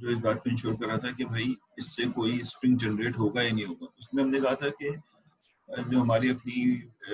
जो इस बात को इंश्योर कर रहा था कि भाई इससे कोई स्ट्रिंग जनरेट होगा या नहीं होगा। उसमें हमने कहा था कि जो हमारी अपनी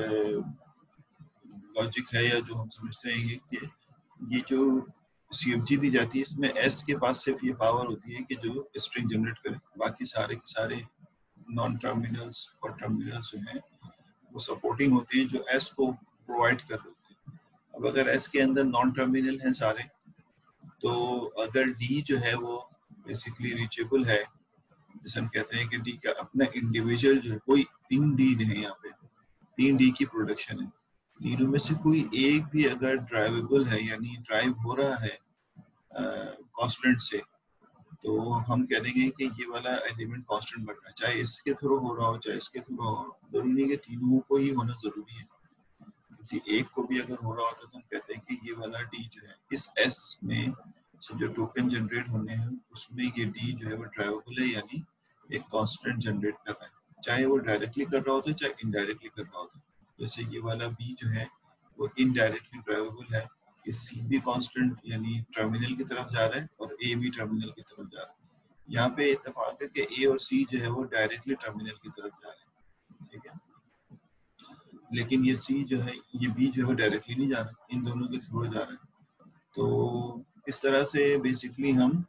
लॉजिक है या जो हम समझते हैं कि ये जो CFG दी जाती है इसमें S के पास सिर्फ ये पावर होती है कि जो स्ट्रिंग जनरेट करे, बाकी सारे के सारे नॉन टर्मिनल्स और टर्मिनल्स जो हैं वो सपोर्टिंग होते हैं जो S को प्रोवाइड कर रहे होते हैं। अब अगर S के अंदर नॉन टर्मिनल हैं सारे, तो अगर D जो है वो बेसिकली रीचेबल है, जैसे हम कहते हैं कि D का अपना इंडिविजुअल जो है, कोई 3 D है यहाँ पे, 3 D की प्रोडक्शन है, तीनों में से कोई एक भी अगर ड्राइवेबल है यानी ड्राइव हो रहा है कांस्टेंट से, तो हम कह देंगे कि ये वाला एलिमेंट कांस्टेंट बन रहा है, चाहे इसके थ्रू हो रहा हो चाहे इसके थ्रू हो रहा हो, जरूरी नहीं कि तीनों को ही होना जरूरी है। किसी एक को भी अगर हो रहा होता तो हम कहते हैं कि ये वाला D जो है इस S में जो टोकन जनरेट होने हैं उसमें ये D जो है वो ड्राइवेबल है, यानी एक कांस्टेंट जनरेट कर रहा है, चाहे वो डायरेक्टली कर रहा होता है चाहे इनडायरेक्टली कर रहा होता है। जैसे ये वाला B जो है वो इनडायरेक्टली ड्राइवेबल है, कि C भी कांस्टेंट यानी टर्मिनल की तरफ जा रहा है और A भी टर्मिनल की तरफ जा रहा है। यहाँ पे इत्तेफाक है कि A और C जो है वो डायरेक्टली टर्मिनल की तरफ जा रहे हैं, ठीक है, लेकिन ये C जो है ये B जो है वो डायरेक्टली नहीं जा रहा, इन दोनों के थ्रू जा रहा है। तो इस तरह से बेसिकली हम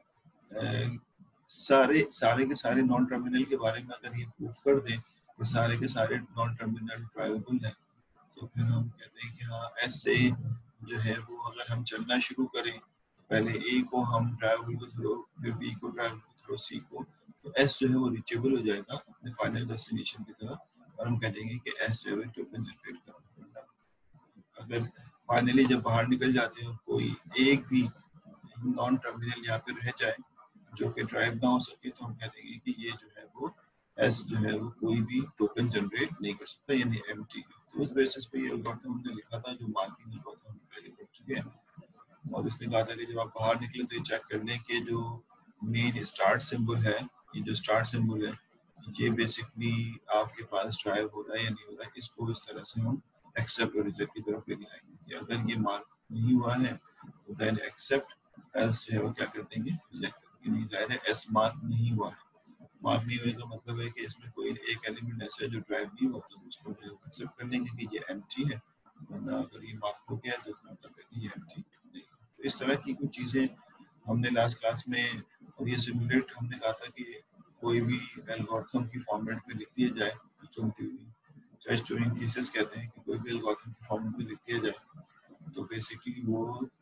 सारे के सारे नॉन टर्मिनल के बारे में अगर ये प्रूफ कर दें कि सारे के सारे नॉन टर्मिनल ड्राइवेबल हैं, तो फिर हम कहते हैं कि हाँ ऐसे जो है वो अगर हम चलना शुरू करें, पहले A को हम ड्राइवेबल को थ्रो, फिर B को ड्राइवेबल थ्रो C को, तो S जो है वो रीचेबल हो जाएगा अपने फाइनल डेस्टिनेशन की तरफ, और हम कह देंगे कि S जो है टोकन जनरेट कर रहा है। अगर फाइनली जब बाहर निकल जाते हैं और कोई एक भी नॉन टर्मिनल यहाँ पे रह जाए जो कि ड्राइव ना हो सके, तो हम कह देंगे कि ये जो है वो S जो है वो कोई भी टोकन जनरेट नहीं कर सकता, यानी एम्प्टी है। तो उस बेसिस पे ये एल्गोरिथम हमने लिखा था, जो मार्किंग एल्गोरिथम हम पहले पढ़ चुके हैं, और इसने कहा था कि जब आप बाहर निकले तो ये चेक कर लें कि जो मेन स्टार्ट सिंबल है, ये जो स्टार्ट सिंबल है ये बेसिकली आपके पास ड्राइव हो रहा है या नहीं हो रहा है, इसको इस तरह से हम एक्सेप्ट और रिजेक्ट की तरफ लेके आएंगे। अगर ये मार्क नहीं हुआ है तो देन एक्सेप्ट, एल्स जो है वो क्या कर देंगे, रिजेक्ट। यानी जाहिर है एस मार्क नहीं हुआ है, मार्क नहीं होने का मतलब है कि इसमें कोई एक एलिमेंट ऐसा है जो ड्राइव नहीं होता, तो उसको एक्सेप्ट कर लेंगे कि ये एम्प्टी है, वरना अगर ये मार्क हो गया तो इसका मतलब है कि ये एम्प्टी नहीं। तो इस तरह की कुछ चीज़ें हमने लास्ट क्लास में, और ये सिमुलेट हमने कहा था कि कोई भी एल्गोरिथम की फॉर्मेट में लिख दिया जाए, चाहे स्टोरिंग थीसिस कहते हैं कि कोई भी एल्गोरिथम की फॉर्मेट में लिख दिया जाए, तो बेसिकली वो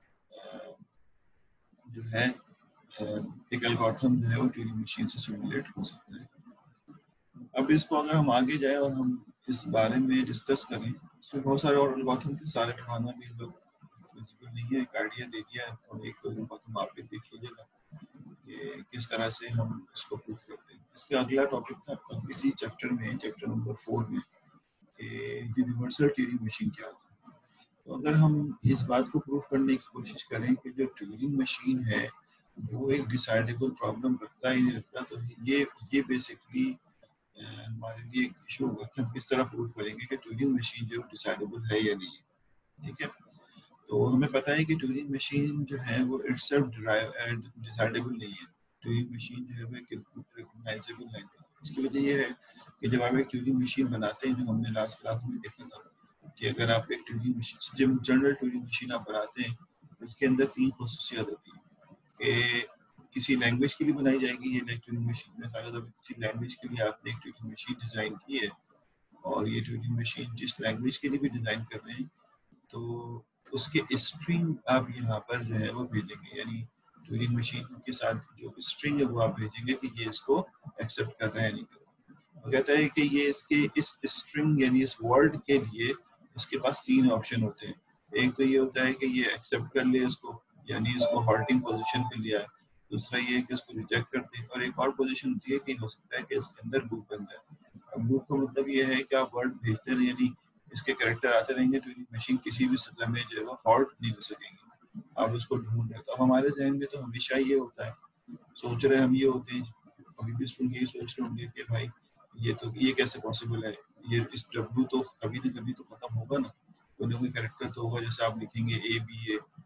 जो है एक एल्गोरिथम जो है वो ट्यूरिंग मशीन से सिमुलेट हो सकता है। अब इसको अगर हम आगे जाए और हम इस बारे में डिस्कस करें, इसमें बहुत सारे और एल्गोरिथम थे, सारे पढ़ाना भी लोग पॉसिबल नहीं है, एक आइडिया दे दिया है, और एक एल्गोरिथम आप भी देख लीजिएगा कि किस तरह से हम इसको प्रूव करते हैं। इसका अगला टॉपिक था इसी चैप्टर में, चैप्टर नंबर 4 में, यूनिवर्सल ट्यूरिंग मशीन क्या होता है। तो अगर हम इस बात को प्रूव करने की कोशिश करें कि जो ट्यूरिंग मशीन है वो एक डिसाइडेबल प्रॉब्लम रखता ही नहीं रखता, तो ये बेसिकली हमारे लिए एक इशू होगा कि हम किस तरह प्रूव करेंगे कि ट्यूरिंग मशीन जो डिसाइडेबल है या नहीं, ठीक है। तो हमें पता है कि ट्यूरिंग मशीन जो है वो इटसेल्फ डिसाइडेबल नहीं है, ट्यूरिंग मशीन जो है वो एक रिकॉग्नाइजेबल है। इसकी वजह ये है कि जब आप एक ट्यूरिंग मशीन बनाते हैं, जो हमने लास्ट क्लास में देखा था कि अगर आप एक ट्यूरिंग मशीन, जब जनरल ट्यूरिंग मशीन आप बनाते हैं, उसके अंदर 3 खसूसियात होती हैं कि किसी लैंग्वेज के लिए बनाई जाएगी ये ट्यूरिंग मशीन में, अगर किसी लैंग्वेज के लिए आपने एक ट्यूरिंग मशीन डिज़ाइन की है, और ये ट्यूरिंग मशीन जिस लैंग्वेज के लिए भी डिज़ाइन कर रहे हैं, तो उसके स्ट्रिंग आप यहाँ पर जो है वो भेजेंगे, यानी ट्यूरिंग मशीन के साथ जो स्ट्रिंग है वो आप भेजेंगे कि ये इसको एक्सेप्ट कर रहा है नहीं कर रहा। वो कहता है कि ये इसके इस स्ट्रिंग यानी इस वर्ड के लिए इसके पास 3 ऑप्शन होते हैं। एक तो ये होता है कि ये एक्सेप्ट कर ले इसको, यानी इसको हॉल्टिंग पोजीशन पे लिया है। दूसरा ये है कि इसको रिजेक्ट कर दे, और एक और पोजीशन होती है कि हो सकता है कि इसके अंदर लूप बन जाए। अब लूप का मतलब ये है कि आप वर्ड भेजते रहे, यानी इसके कैरेक्टर आते रहेंगे, तो मशीन किसी भी समय में जो है वो हॉल्ट नहीं हो सकेंगे, आप उसको ढूंढ रहे। तो अब हमारे जहन में तो हमेशा ये होता है, सोच रहे हम ये होते हैं, अभी भी स्टूडेंट यही सोच रहे होंगे कि भाई ये कैसे पॉसिबल है, ये इस डब्ल्यू तो कभी ना कभी तो खत्म होगा ना, कोई ना कोई कैरेक्टर तो होगा, जैसे आप लिखेंगे ए बी ए,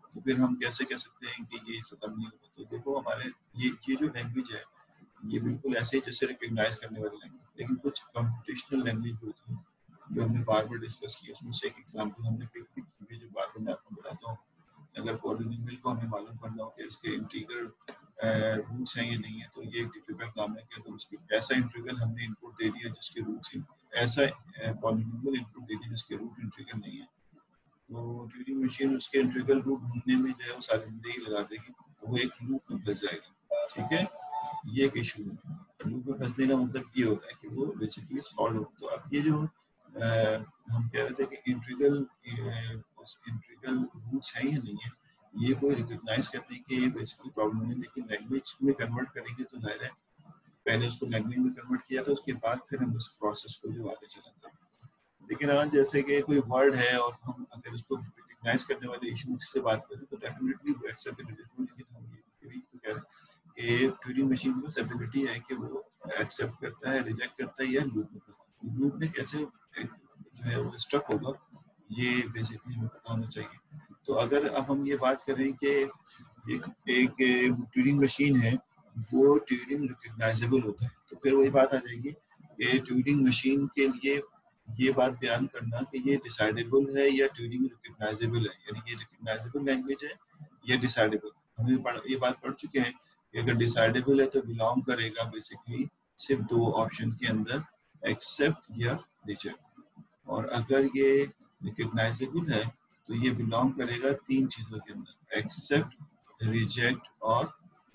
तो फिर हम कैसे कह सकते हैं कि ये खत्म नहीं होगा? तो देखो हमारे ये जो लैंग्वेज है ये बिल्कुल ऐसे ही जैसे रिकग्नाइज करने वाली लैंग्वेज, लेकिन कुछ कंप्यूटेशनल लैंग्वेज होती है जो हमने बार बार डिस्कस की। उसमें से एक एग्जाम्पल हमने पिक की है जो बार बार मैं आपको बताता हूँ। अगर पॉलिनोमियल को हमें मालूम करना हो कि इसके इंटीग्रल रूट्स हैं या नहीं है, तो ये एक डिफिकल्ट काम है कि अगर उसकी ऐसा इंटीग्रल हमने इनपुट दे दिया जिसके रूट्स, ऐसा पॉलिनोमियल इनपुट दे दिया जिसके रूट इंटीग्रल नहीं है, तो ट्यूरिंग मशीन उसके इंटीग्रल रूट ढूंढने में जो है वो सारी जिंदगी लगा देगी, वो एक लूप में फंस जाएगा। ठीक है, ये एक इशू है। लूप में फंसने का मतलब ये होता है कि वो बेसिकली सॉल्व हो। तो अब ये जो हम कह रहे थे कि इंटीग्रल रूट्स है या नहीं है, ये कोई रिकॉग्नाइज करने की बेसिकली प्रॉब्लम नहीं, लेकिन लैंग्वेज में कन्वर्ट करेंगे तो जाहिर है पहले उसको लैंग्वेज में कन्वर्ट किया था, उसके बाद फिर हम इस प्रोसेस को जो आगे चलाते हैं। लेकिन आज जैसे कि कोई वर्ड है और हम अगर उसको रिकॉग्नाइज करने वाले इशू से बात करें तो डेफिनेटली वो एक्सेप्टेबल है। लेकिन हम ये भी तो कह रहे हैं कि ट्यूरिंग मशीन में एबिलिटी है कि वो एक्सेप्ट करता है, रिजेक्ट करता है या लूप में करता है। लूप में कैसे जो है वो स्ट्रक होगा, ये बेसिकली हमें पता होना चाहिए। तो अगर अब हम ये बात करें कि एक ट्यूरिंग मशीन है वो ट्यूरिंग रिकॉग्नाइजेबल होता है, तो फिर वही बात आ जाएगी कि ट्यूरिंग मशीन के लिए ये बात बयान करना कि ये डिसाइडेबल है या ट्यूरिंग रिकॉग्नाइजेबल है, यानी ये रिकॉग्नाइजेबल लैंग्वेज है या डिसाइडेबल। हम ये बात पढ़ चुके हैं कि अगर डिसाइडेबल है तो बिलोंग करेगा बेसिकली सिर्फ दो ऑप्शन के अंदर, एक्सेप्ट या रिजेक्ट। और अगर ये रिकॉग्नाइजेबल है तो ये बिलोंग करेगा तीन चीजों के अंदर, एक्सेप्ट, रिजेक्ट और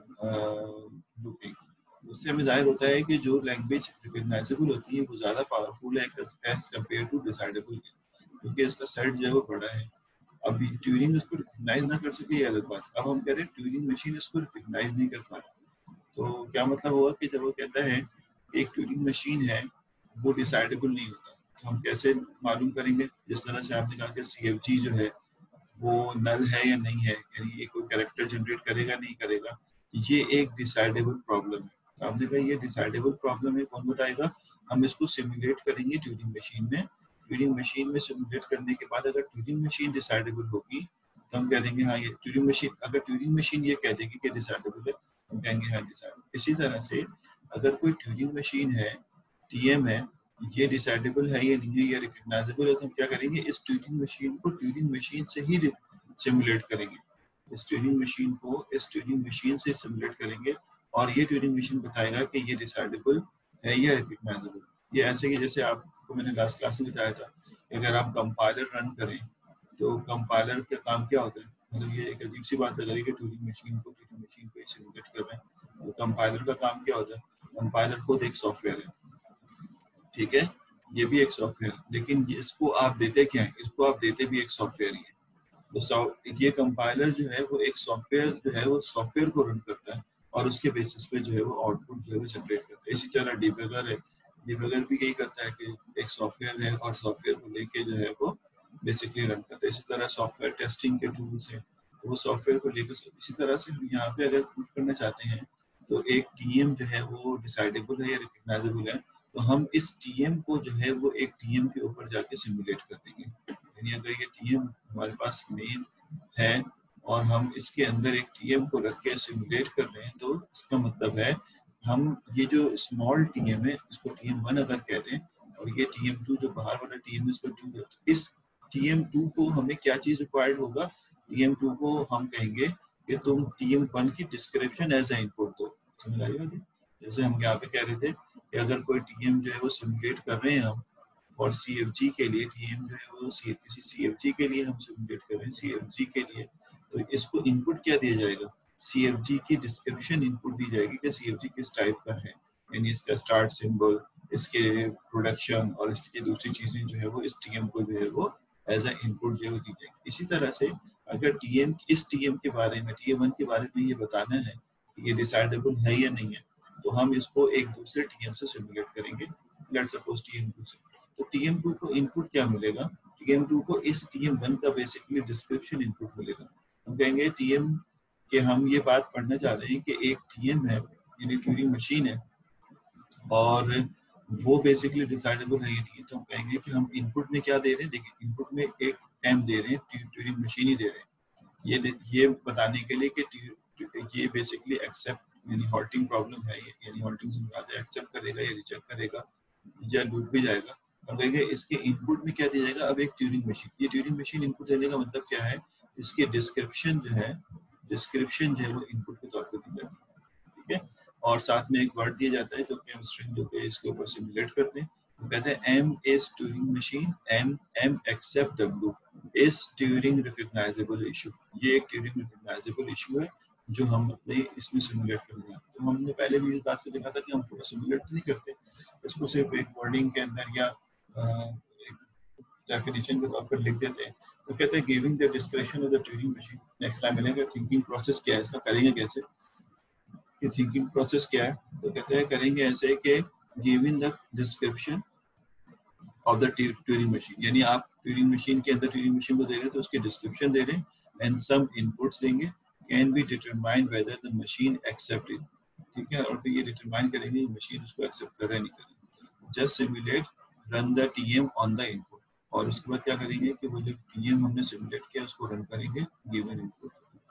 लूपिंग। उससे हमें जाहिर होता है कि जो लैंग्वेज रिकॉग्नाइजेबल होती है वो ज़्यादा पावरफुल है एज कम्पेयर टू डिसाइडेबल, क्योंकि इसका सेट जो है वो बड़ा है। अब ट्यूरिंग उसको रिकॉग्नाइज ना कर सके ये अलग बात। अब हम कह रहे हैं ट्यूरिंग मशीन इसको रिकॉग्नाइज नहीं कर पा रही, तो क्या मतलब हुआ कि जब वो कहता है एक ट्यूरिंग मशीन है वो डिसाइडेबल नहीं होता, तो हम कैसे मालूम करेंगे? जिस तरह से आपने कहा कि CFG जो है वो नल है या नहीं है, यानी ये कोई कैरेक्टर जनरेट करेगा नहीं करेगा, ये एक डिसाइडेबल प्रॉब्लम है। आपने कहा ये डिसाइडेबल प्रॉब्लम है, कौन बताएगा? हम इसको सिमुलेट करेंगे ट्यूरिंग मशीन में। ट्यूरिंग मशीन में सिमुलेट करने के बाद अगर ट्यूरिंग मशीन डिसाइडेबल होगी तो हम कह देंगे हाँ ये ट्यूरिंग मशीन, अगर ट्यूरिंग मशीन ये कह देगी कि डिसाइडेबल है, हम कहेंगे हाँ डिसाइडेबल। इसी तरह से अगर कोई ट्यूरिंग मशीन है, TM है, ये डिसाइडेबल है या नहीं है, ये रिकॉग्नाइजेबल है, तो हम क्या करेंगे? इस ट्यूरिंग मशीन को ट्यूरिंग मशीन से ही सिमुलेट करेंगे। इस ट्यूरिंग मशीन को इस ट्यूरिंग मशीन से सिमुलेट करेंगे और ये ट्यूरिंग मशीन बताएगा कि ये डिसाइडेबल है या रिकॉग्नाइजेबल। ये ऐसे ही जैसे आपको मैंने लास्ट क्लास में बताया था, अगर आप कंपाइलर रन करें तो कंपाइलर का काम क्या होता है? मतलब ये एक अजीब सी बात लग रही है कि ट्यूरिंग मशीन को सिमुलेट कर रहे हैं। तो कंपाइलर का काम क्या होता है? कंपाइलर खुद एक सॉफ्टवेयर है, ठीक है, ये भी एक सॉफ्टवेयर, लेकिन इसको आप देते क्या है? इसको आप देते भी एक सॉफ्टवेयर ही है। तो ये कंपाइलर जो है वो एक सॉफ्टवेयर जो है वो सॉफ्टवेयर को रन करता है और उसके बेसिस पे जो है वो आउटपुट जो है वो जनरेट करता है। इसी तरह डिबगर है, डिबगर भी यही करता है कि एक सॉफ्टवेयर है और सॉफ्टवेयर को लेके जो है वो बेसिकली रन करता है। इसी तरह सॉफ्टवेयर टेस्टिंग के टूल्स हैं, तो वो सॉफ्टवेयर को लेकर, इसी तरह से हम यहाँ पे अगर प्रूव करना चाहते हैं तो एक TM जो है वो डिसाइडेबल है या रिकॉग्नाइजेबल है, तो हम इस TM को जो है वो एक TM के ऊपर जाके सिमुलेट कर देंगे। यानी अगर ये TM हमारे पास मेन है और हम इसके अंदर एक TM को रख के सिमुलेट कर रहे हैं, तो इसका मतलब है हम ये जो स्मॉल TM है इसको TM1 अगर कह दें और ये TM2 जो बाहर वाला TM है इसको 2, इस TM2 को हमें क्या चीज रिक्वायर्ड होगा? TM2 को हम कहेंगे कि तुम TM1 की डिस्क्रिप्शन एज ए इनपुट दो। समझ आई बात? जैसे हम यहाँ पे कह रहे थे कि अगर कोई TM जो है वो सिमुलेट कर रहे हैं हम, और CFG के लिए TM जो है वो किसी CFG के लिए हम सिमुलेट कर रहे हैं, CFG के लिए, तो इसको इनपुट क्या दिया जाएगा? CFG की डिस्क्रिप्शन इनपुट दी जाएगी कि CFG किस टाइप का है, यानी इसका स्टार्ट सिंबल, इसके प्रोडक्शन और इसकी दूसरी चीजें जो है वो इस TM को जो है वो एज ए इनपुट जो है दी जाएगी। इसी तरह से अगर इस TM के बारे में, TM1 के बारे में ये बताना है कि ये डिसाइडेबल है या नहीं है, तो हम इसको एक दूसरे TM से सिमुलेट करेंगे, लेट्स सपोज TM2 से। तो TM2 को इनपुट क्या मिलेगा? TM2 को इस TM1 का बेसिकली डिस्क्रिप्शन इनपुट मिलेगा। हम कहेंगे TM के हम ये बात पढ़ना चाह रहे हैं कि एक TM है, यानी ट्यूरिंग मशीन है, और वो बेसिकली डिसाइडेबल है या नहीं है, तो हम कहेंगे कि हम इनपुट में क्या दे रहे हैं? देखिए इनपुट में एक M दे रहे हैं, ट्यूरिंग मशीन ही दे रहे हैं, ये बताने के लिए कि ये बेसिकली एक्सेप्ट यानी हॉल्टिंग प्रॉब्लम है, यानी हॉल्टिंग से मुराद है एक्सेप्ट करेगा या रिजेक्ट करेगा या लूप भी जाएगा। अब देखिए इसके इनपुट में क्या दिया जाएगा। अब एक ट्यूरिंग मशीन, ये ट्यूरिंग मशीन इनपुट देने का मतलब क्या है, इसकी डिस्क्रिप्शन जो है वो इनपुट के तौर पर दी जाती है, ठीक है। और साथ में एक वर्ड दिया जाता है जो कि हम स्ट्रिंग जो कि इसके ऊपर सिमुलेट करते हैं, तो कहते हैं M is Turing machine and M except W is Turing recognizable issue। ये एक Turing recognizable issue है जो हम अपने इसमें सिमुलेट करते हैं। तो हमने पहले भी इस बात को देखा था कि हम पूरा सिमुलेट नहीं करते, इसको सिर्फ एक वर्डिंग के अंदर या एक डेफिनेशन के तौर पर लिख देते हैं। तो कहते हैं giving the description of the Turing machine. Next time मिलेगा थिंकिंग प्रोसेस क्या है, इसका करेंगे कैसे, कि थिंकिंग प्रोसेस क्या है। तो कहते हैं करेंगे ऐसे कि giving the description of the Turing machine, यानी आप ट्यूरिंग मशीन के अंदर ट्यूरिंग मशीन को दे रहे हैं तो उसकी डिस्क्रिप्शन दे रहे हैं एंड सम इनपुट्स देंगे, can be determine whether the machine accept it, ठीक है। और फिर ये डिटरमाइन करेंगे कि मशीन उसको एक्सेप्ट कर रहा है नहीं कर रहा। Just simulate run the TM on the input, और उसके बाद क्या करेंगे कि वो जो टीएम हमने सिमुलेट किया उसको रन करेंगे गिवन इनपुट।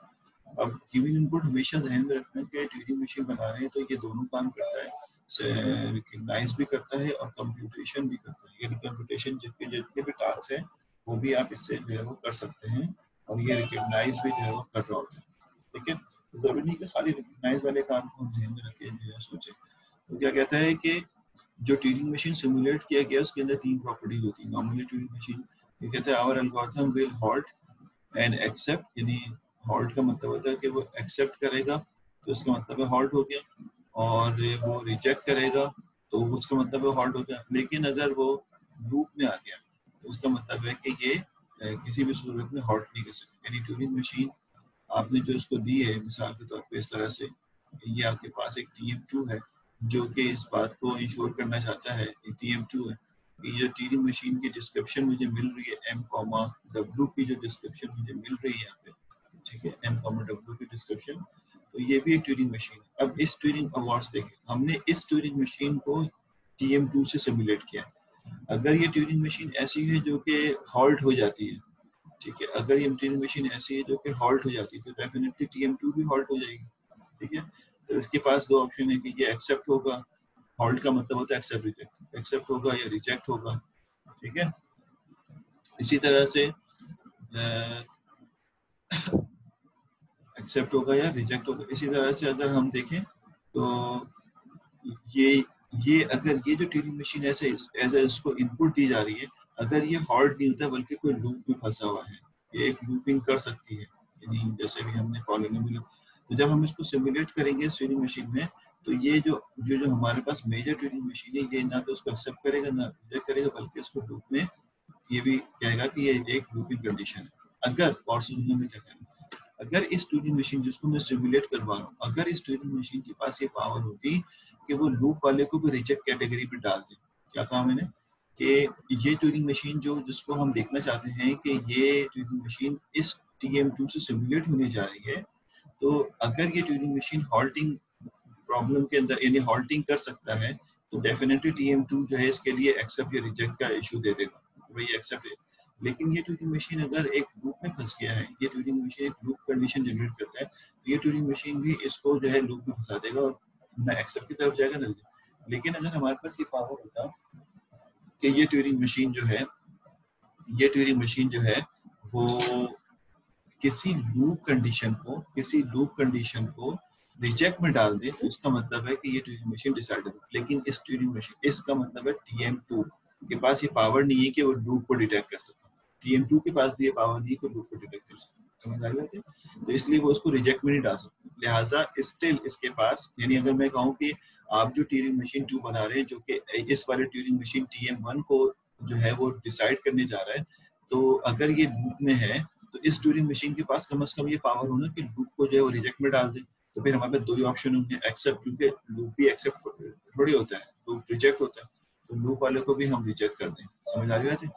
अब गिवन इनपुट हमेशा ध्यान में रखना कि ट्यूरिंग मशीन बना रहे हैं तो ये दोनों काम करता है, रिकग्नाइज भी करता है और कंप्यूटेशन भी करता है। ये कंप्यूटेशन जितने भी टास्क हैं वो भी आप इससे जो है वो कर सकते हैं, और ये रिकग्नाइज भी जो है वो कर रहा होता है, ठीक है। तो जरूरी नहीं कि खाली रिकग्नाइज वाले काम को हम ध्यान में रखें जो है सोचें। तो क्या कहता है कि जो ट्यूरिंग मशीन सिमुलेट किया गया उसके अंदर 3 प्रॉपर्टीज होती है नॉर्मली ट्यूरिंग मशीन। ये कहते हैं our algorithm will halt and accept, यानी हॉल्ट का मतलब होता है कि वो एक्सेप्ट करेगा तो उसका मतलब है हॉल्ट हो गया, और वो रिजेक्ट करेगा तो उसका मतलब है हॉल्ट हो गया। लेकिन अगर वो लूप में आ गया तो उसका मतलब है कि ये किसी भी सूरत में हॉल्ट नहीं कर सकती। यानी ट्यूरिंग मशीन आपने जो इसको दी है मिसाल के तौर पे इस तरह से, ये आपके पास एक TM2 है जो कि इस बात को इंश्योर करना चाहता है, TM2 है कि ये ट्यूरिंग मशीन की डिस्क्रिप्शन मुझे मिल रही है M, W की जो डिस्क्रिप्शन मुझे मिल रही है यहाँ पे, ठीक है, M, W की डिस्क्रिप्शन, तो ये भी एक ट्यूरिंग मशीन है। अब इस ट्यूरिंग अवार्ड्स देखें, हमने इस ट्यूरिंग मशीन को TM2 से सिमुलेट किया। अगर ये ट्यूरिंग मशीन ऐसी है जो कि हॉल्ट हो जाती है, ठीक है, अगर ये ट्यूरिंग मशीन ऐसी है जो कि हॉल्ट हो जाती है तो डेफिनेटली TM2 भी हॉल्ट हो जाएगी, ठीक है। तो इसके पास 2 ऑप्शन है कि ये एक्सेप्ट होगा, हॉल्ट का मतलब होता है एक्सेप्ट रिजेक्ट, एक्सेप्ट होगा या रिजेक्ट होगा, ठीक है। इसी तरह से एक्सेप्ट होगा या रिजेक्ट होगा। इसी तरह से अगर हम देखें तो ये अगर ये जो ट्यूरिंग मशीन ऐसे एज इसको इनपुट दी जा रही है, अगर ये हॉल्ट नहीं होता बल्कि कोई लूप में फंसा हुआ है, ये एक लूपिंग कर सकती है, यानी जैसे भी हमने पॉलिनोमियल, तो जब हम इसको सिमुलेट करेंगे ट्यूरिंग मशीन में तो ये जो हमारे पास मेजर ट्यूरिंग मशीन है ये ना तो उसको एक्सेप्ट करेगा ना रिजेक्ट करेगा, बल्कि इसको लूप में ये भी कहेगा कि ये एक लूपिंग कंडीशन है। अगर और सुनने में क्या कहना, अगर इस ट्यूरिंग मशीन जिसको मैं सिमुलेट करवा रहा हूँ, अगर इस ट्यूरिंग मशीन के पास ये पावर होती कि वो लूप वाले को भी रिजेक्ट कैटेगरी में डाल दे, क्या कहा मैंने कि ये ट्यूरिंग मशीन जो जिसको हम देखना चाहते हैं कि ये ट्यूरिंग मशीन इस TM2 से सिमुलेट होने जा रही है, तो अगर ये ट्यूरिंग मशीन हॉल्टिंग प्रॉब्लम के अंदर यानी हॉल्टिंग कर सकता है तो डेफिनेटली TM2 जो है इसके लिए एक्सेप्ट या रिजेक्ट का इशू दे देगा, वही एक्सेप्ट है। लेकिन ये ट्यूरिंग मशीन अगर एक लूप में फंस गया है, ये ट्यूरिंग मशीन एक लूप कंडीशन जनरेट करता है, तो ये ट्यूरिंग मशीन भी इसको जो है लूप में फंसा देगा और ना एक्सेप्ट की तरफ जाएगा ना रिजेक्ट। लेकिन अगर हमारे पास ये पावर होता कि ये ट्यूरिंग मशीन जो है वो किसी लूप कंडीशन को रिजेक्ट में डाल दे, तो इसका मतलब है कि ये ट्यूरिंग मशीन डिसाइडेबल। लेकिन इस ट्यूरिंग मशीन इसका मतलब है TM2 के पास ये पावर नहीं है कि वो लूप को डिटेक्ट कर सके, TM2 के पास भी ये पावर नहीं है कि लूप को डिटेक्ट कर सके, समझ आ रही है। तो इसलिए वो उसको रिजेक्ट में नहीं डाल सकते, लिहाजा स्टिल इसके पास, यानी अगर मैं कहूँ कि आप जो ट्यूरिंग मशीन 2 बना रहे हैं जो कि इस वाले ट्यूरिंग मशीन TM1 को जो है वो डिसाइड करने जा रहा है, तो अगर ये लूप में है तो इस ट्यूरिंग मशीन के पास कम से कम ये पावर होना कि लूप को जो है वो रिजेक्ट में डाल दे। तो फिर हमारे पास 2 ही ऑप्शन होंगे, एक्सेप्ट, क्योंकि लूप भी एक्सेप्ट थोड़ी होता है, लूप रिजेक्ट होता है, तो लूप वाले को भी हम रिजेक्ट कर दें। समझ आ रही बात है।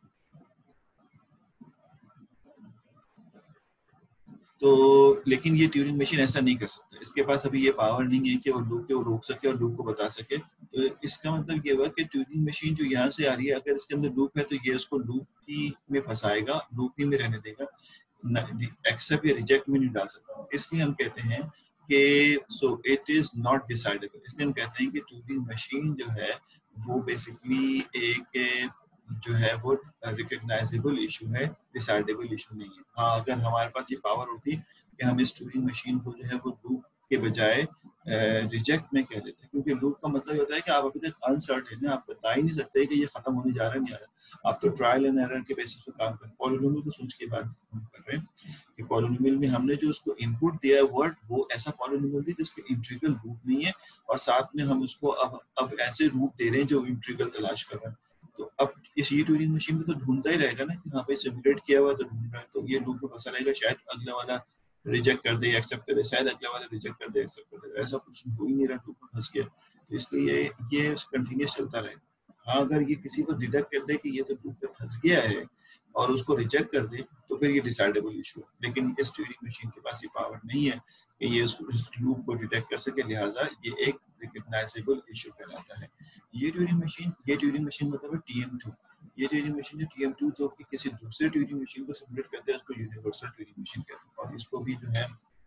तो लेकिन ये ट्यूरिंग मशीन ऐसा नहीं कर सकता, इसके पास अभी ये पावर नहीं है कि वो लूप को रोक सके और लूप को बता सके। तो इसका मतलब ये हुआ कि ट्यूरिंग मशीन जो यहाँ से आ रही है अगर इसके अंदर लूप है तो ये उसको लूप ही में फंसाएगा, लूप ही में रहने देगा। एक्सेप्ट या रिजेक्ट में नहीं डाल सकता, इसलिए हम कहते हैं कि so it is not decidable. इसलिए हम कहते हैं कि ट्यूरिंग मशीन जो है वो बेसिकली एक जो है वो रिकग्नाइजेबल इशू है, डिसाइडेबल इशू नहीं है। हाँ, अगर हमारे पास ये पावर होती कि हम इस ट्यूरिंग मशीन को जो है वो लूप के बजाय रिजेक्ट में कह देते हैं, क्योंकि लूप का मतलब होता है कि आप अभी तक अनसर्टेन है, आप बता ही नहीं सकते कि ये खत्म होने जा रहा है नहीं आ रहा। आप तो ट्रायल एंड एरर के बेसिस पे काम कर रहे हैं। पॉलिनोमियल को सोच के बात हम कर रहे हैं कि पॉलिनोमियल में हमने जो उसको इनपुट दिया है वर्ड, वो ऐसा पॉलिनोमियल है जिसके इंटीग्रल रूट नहीं है, और साथ में हम उसको अब ऐसे रूट दे रहे हैं जो इंटीग्रल तलाश कर रहे हैं। तो अब इस ये ट्यूरिंग मशीन में तो ढूंढता ही रहेगा ना कि हाँ भाई सिमुलेट किया हुआ तो ढूंढ रहा है, तो ये लूप में फंसा रहेगा, शायद अगला वाला रिजेक्ट कर दे एक्सेप्ट कर दे, शायद अगले वाला रिजेक्ट कर दे एक्सेप्ट कर दे, ऐसा कुछ हो ही नहीं रहा, लूप में फंस गया। तो इसलिए ये कंटिन्यूस चलता रहेगा। हाँ, अगर ये किसी को डिटेक्ट कर दे कि ये तो लूप में फंस गया है और उसको रिजेक्ट कर दे तो फिर ये डिसाइडेबल इशू है, लेकिन इस ट्यूरिंग मशीन के पास ये पावर नहीं है कि ये इस लूप को डिटेक्ट कर सके, लिहाजा ये एक रिकग्नाइजेबल इशू कहलाता है। ये ट्यूरिंग मशीन मतलब है TM2। ये ट्यूरिंग मशीन जो TM2 जो कि किसी दूसरे ट्यूरिंग मशीन को सिमुलेट करते हैं उसको यूनिवर्सल ट्यूरिंग मशीन कहते हैं, और इसको भी जो है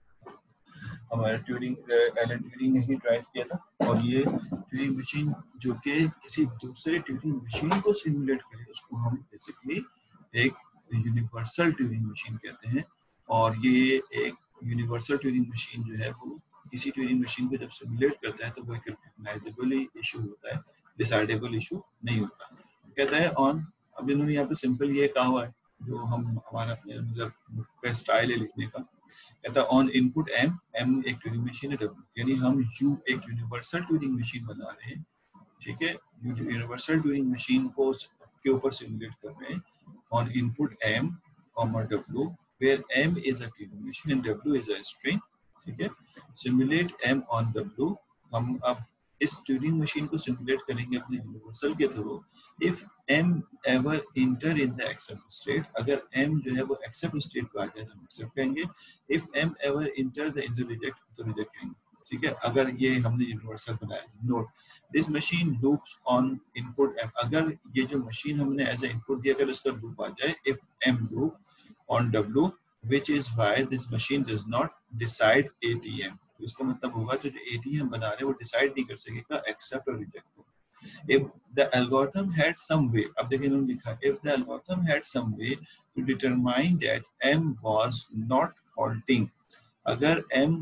हमारे एलन ट्यूरिंग ने ही ड्राइव किया था। और ये ट्यूरिंग मशीन जो कि किसी दूसरे ट्यूरिंग मशीन को सिमुलेट करे उसको हम बेसिकली एक यूनिवर्सल ट्यूरिंग मशीन कहते हैं। और ये एक यूनिवर्सल ट्यूरिंग मशीन जो है वो किसी ट्यूरिंग मशीन को जब सिमुलेट करता है तो वो एक रिकग्नाइजेबल इशू होता है, डिसाइडेबल इशू नहीं होता। कहता है ऑन, अब इन्होंने यहाँ पे सिंपल ये कहा हुआ है जो हम हमारा मतलब स्टाइल है लिखने का। कहता है ऑन इनपुट एम एक ट्यूरिंग मशीन है डब्ल्यू, यानी हम यू एक यूनिवर्सल ट्यूरिंग मशीन बना रहे हैं, ठीक है, यूनिवर्सल ट्यूरिंग मशीन को के ऊपर सिमुलेट कर रहे हैं on input M comma W where M is a Turing machine and W is a string, ठीक है। सिमुलेट एम ऑन डब्ल्यू, हम अब इस ट्यूरिंग मशीन को सिमुलेट करेंगे अपने यूनिवर्सल के थ्रू। If M ever enter in the accept state, अगर एम जो है वो एक्सेप्ट स्टेट पे आ जाए तो हम एक्सेप्ट कहेंगे, if M ever enter the enter reject तो रिजेक्ट कहेंगे, ठीक है, अगर ये हमने यूनिवर्सल बनाया। Note this machine loops on input M, अगर ये जो मशीन हमने एज ए इनपुट दिया अगर इसका लूप आ जाए if M loop on W which is why this machine does not decide ATM, तो इसका मतलब होगा जो ATM बना रहे हैं वो डिसाइड नहीं कर सकेगा एक्सेप्ट और रिजेक्ट को। If the algorithm had some way, अब देखिए इन्होंने लिखा if the algorithm had some way to determine that M was not halting, अगर M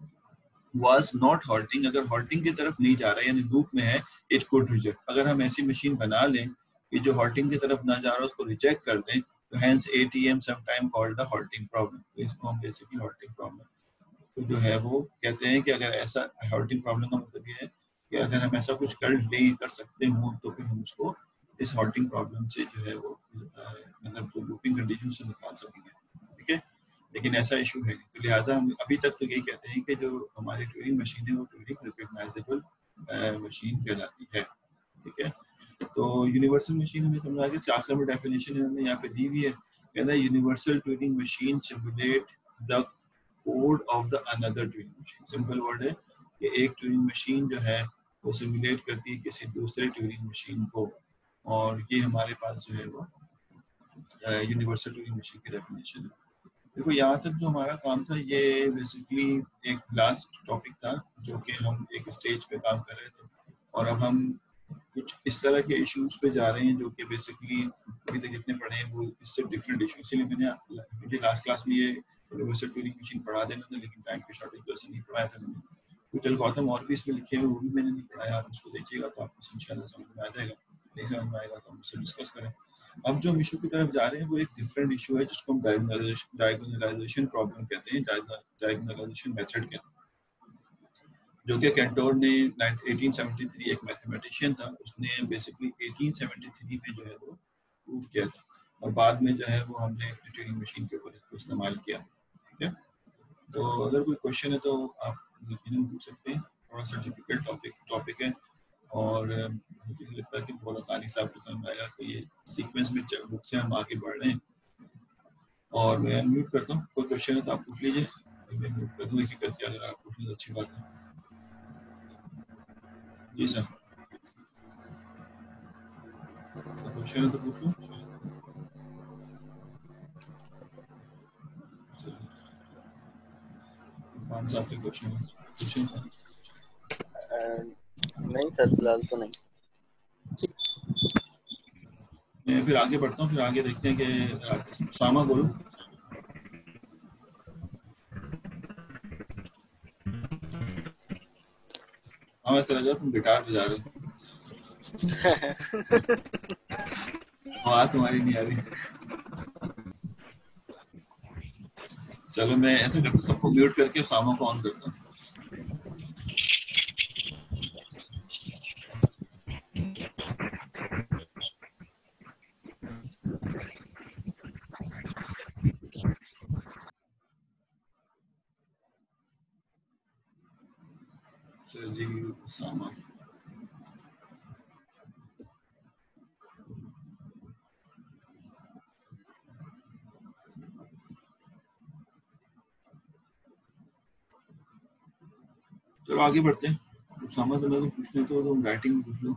was not halting, अगर halting की तरफ नहीं जा रहा है यानी लूप में है, it could reject, अगर हम ऐसी मशीन बना लें कि जो halting की तरफ ना जा रहा है उसको रिजेक्ट कर दें, तो hence ATM sometime called the halting problem, तो इसको हम बेसिकली halting problem तो जो है वो कहते हैं कि अगर ऐसा halting problem का मतलब ये है कि अगर हम ऐसा कुछ कर सकते हो तो फिर हम उसको इस halting problem से जो है वो मतलब जो लूपिंग कंडीशन से निकाल सकेंगे, ठीक है। लेकिन ऐसा इशू है, तो लिहाजा हम अभी तक तो यही कहते हैं कि जो हमारी ट्यूरिंग मशीन है वो ट्यूरिंग रिकग्नाइजेबल मशीन कहलाती है, ठीक है। तो यूनिवर्सल मशीन हमें समझ आ गया, 4 नंबर डेफिनेशन इन्होंने यहाँ पे दी हुई है। कहता है universal Turing machine simulate the code of the another Turing machine. Simple word है कि एक ट्यूरिंग मशीन जो है वो सिमुलेट करती है किसी दूसरे ट्यूरिंग मशीन को, और ये हमारे पास जो है वो यूनिवर्सल ट्यूरिंग मशीन की डेफिनेशन है। देखो यहाँ तक जो हमारा काम था ये बेसिकली एक लास्ट टॉपिक था जो कि हम एक स्टेज पे काम कर रहे थे, और अब हम कुछ इस तरह के इश्यूज पे जा रहे हैं जो कि बेसिकली अभी तक जितने पढ़े हैं वो इससे डिफरेंट इशू, इसीलिए मुझे लास्ट क्लास में ये यूनिवर्सल ट्यूरिंग मशीन पढ़ा देना था, लेकिन टाइम की शॉर्टेज की वजह से नहीं पढ़ाया था मैंने। कुछ एल्गोरिथम और भी इसमें लिखे हैं वो भी मैंने नहीं पढ़ाया, आप उसको देखिएगा तो आपको इंशाल्लाह समझ में आ जाएगा, नहीं समझ में आएगा तो हम उससे डिस्कस करें। अब जो हम इशू की तरफ जा रहे हैं वो एक डिफरेंट इशू है जिसको हम डायगोनलाइजेशन प्रॉब्लम कहते हैं, डायगोनलाइजेशन मेथड कहते हैं, जो कि कैंटोर ने 1873 एक मैथमेटिशियन था, उसने बेसिकली 1873 में जो है वो प्रूव किया था, और बाद में जो है वो हमने ट्यूरिंग मशीन के ऊपर इसको इस्तेमाल किया, ठीक है। तो अगर कोई क्वेश्चन है तो आप यकीनन पूछ सकते हैं, थोड़ा सा डिफिकल्ट टॉपिक है, और मुझे नहीं लगता कि बहुत आसानी से आपको समझ में आएगा, तो ये सीक्वेंस में बुक से हम आगे बढ़ रहे हैं। और मैं अनम्यूट करता हूँ, कोई क्वेश्चन है तो आप पूछ लीजिए, मैं म्यूट कर दूँ एक एक करके, अगर आप पूछ लें तो अच्छी बात है। जी सर, तो क्वेश्चन है तो पूछ लो। खान साहब के क्वेश्चन सर? नहीं सर, फिलहाल तो नहीं। मैं फिर आगे बढ़ता हूँ, फिर आगे देखते हैं कि आगे उसामा बोलो। हाँ, ऐसा लग रहा तुम गिटार बजा रहे हो। आवाज तुम्हारी नहीं आ रही। चलो मैं ऐसा करता हूँ, सबको म्यूट करके उसामा को ऑन करता हूँ। जी उसामा, चलो आगे बढ़ते हैं। उसामा तुम्हें तो पूछने तो तुम राइटिंग में पूछ लो,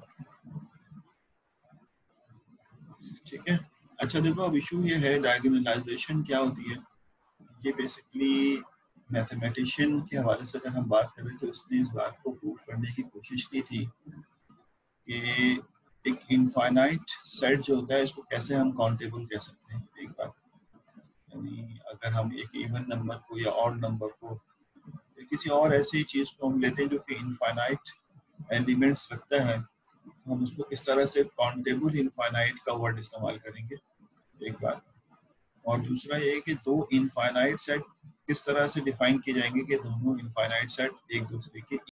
ठीक है। अच्छा देखो, अब इशू ये है, डायगोनलाइजेशन क्या होती है। ये बेसिकली मैथमेटिशियन के हवाले से अगर हम बात करें तो उसने इस बात को प्रूव करने की कोशिश की थी कि एक इनफाइनाइट सेट जो होता है इसको कैसे हम काउंटेबल कह सकते हैं। एक बात, यानी अगर हम एक इवन नंबर को या ऑड नंबर को या किसी और ऐसी चीज को हम लेते हैं जो कि इनफाइनाइट एलिमेंट्स रखता है, तो हम उसको किस तरह से काउंटेबल इनफाइनाइट का वर्ड इस्तेमाल करेंगे, एक बात। और दूसरा ये है कि दो इनफाइनाइट सेट किस तरह से डिफाइन किए जाएंगे कि दोनों इनफाइनाइट सेट एक दूसरे के